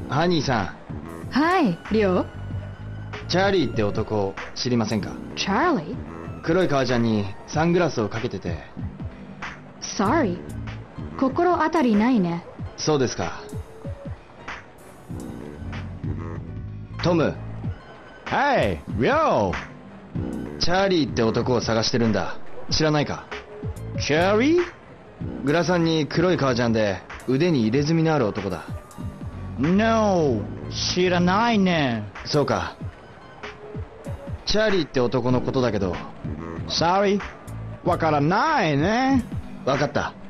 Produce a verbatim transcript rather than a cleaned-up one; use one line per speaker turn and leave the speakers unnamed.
ハニーさん。
はい、リオ。
チャーリーって男知りませんか？
チャーリー？
黒い革ジャンにサングラスをかけてて。
Sorry。心当たりないね。
そうですか。トム。
はい、リオ。
チャーリーって男を探してるんだ。知らないか？
チャーリー？
グラサンに黒い革ジャンで腕に入れ墨のある男だ。
No、知らないね。
そうか。チャーリーって男のことだけど。
Sorry、わからないね。
わかった。